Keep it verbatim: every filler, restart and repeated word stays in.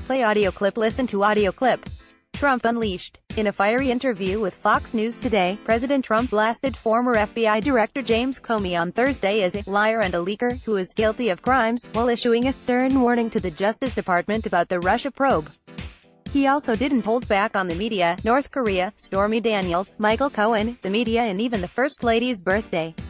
Play audio clip. Listen to audio clip. Trump unleashed. In a fiery interview with Fox News Today, President Trump blasted former F B I Director James Comey on Thursday as a liar and a leaker who is guilty of crimes, while issuing a stern warning to the Justice Department about the Russia probe. He also didn't hold back on the media, North Korea, Stormy Daniels, Michael Cohen, the media and even the First Lady's birthday.